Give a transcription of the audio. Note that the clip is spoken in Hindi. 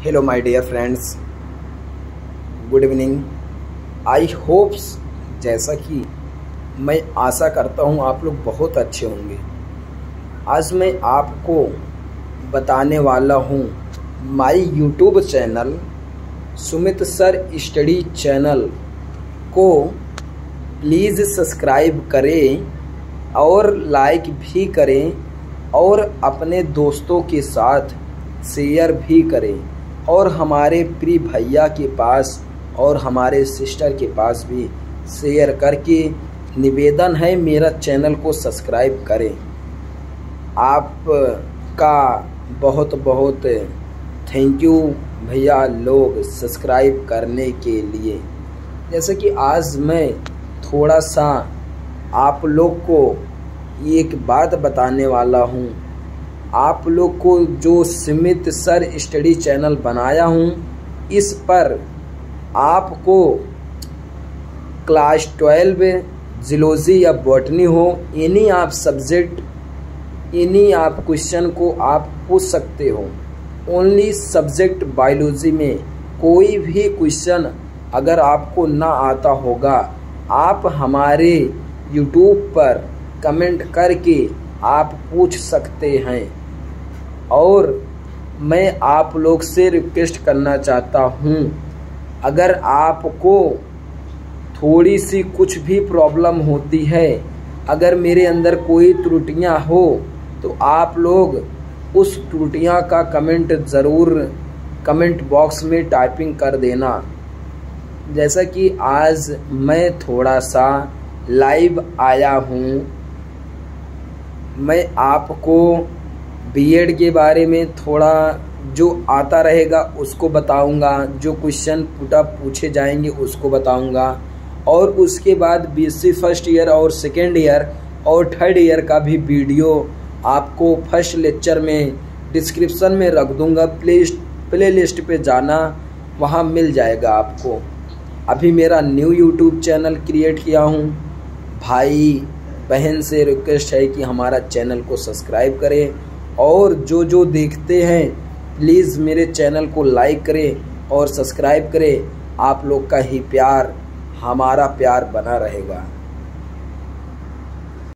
Hello my dear friends, good evening. I hopes, जैसा कि मैं आशा करता हूँ आप लोग बहुत अच्छे होंगे। आज मैं आपको बताने वाला हूँ my YouTube channel Sumit sir study channel को प्लीज़ सब्सक्राइब करें और लाइक भी करें और अपने दोस्तों के साथ शेयर भी करें और हमारे प्रिय भैया के पास और हमारे सिस्टर के पास भी शेयर करके निवेदन है मेरा चैनल को सब्सक्राइब करें। आपका बहुत बहुत थैंक यू भैया लोग सब्सक्राइब करने के लिए। जैसे कि आज मैं थोड़ा सा आप लोग को एक बात बताने वाला हूँ। आप लोग को जो सुमित सर स्टडी चैनल बनाया हूँ, इस पर आपको क्लास 12 जियोलॉजी या बॉटनी हो, इन्हीं आप सब्जेक्ट, इन्हीं आप क्वेश्चन को आप पूछ सकते हो। ओनली सब्जेक्ट बायोलॉजी में कोई भी क्वेश्चन अगर आपको ना आता होगा, आप हमारे यूट्यूब पर कमेंट करके आप पूछ सकते हैं। और मैं आप लोग से रिक्वेस्ट करना चाहता हूँ, अगर आपको थोड़ी सी कुछ भी प्रॉब्लम होती है, अगर मेरे अंदर कोई त्रुटियाँ हो, तो आप लोग उस त्रुटियाँ का कमेंट ज़रूर कमेंट बॉक्स में टाइपिंग कर देना। जैसा कि आज मैं थोड़ा सा लाइव आया हूँ, मैं आपको बीएड के बारे में थोड़ा जो आता रहेगा उसको बताऊंगा, जो क्वेश्चन पूछे जाएंगे उसको बताऊंगा, और उसके बाद बीएससी फर्स्ट ईयर और सेकेंड ईयर और थर्ड ईयर का भी वीडियो आपको फर्स्ट लेक्चर में डिस्क्रिप्शन में रख दूंगा। प्ले लिस्ट पे जाना, वहाँ मिल जाएगा आपको। अभी मेरा न्यू यूट्यूब चैनल क्रिएट किया हूँ, भाई बहन से रिक्वेस्ट है कि हमारा चैनल को सब्सक्राइब करें और जो देखते हैं प्लीज़ मेरे चैनल को लाइक करें और सब्सक्राइब करें। आप लोग का ही प्यार हमारा प्यार बना रहेगा।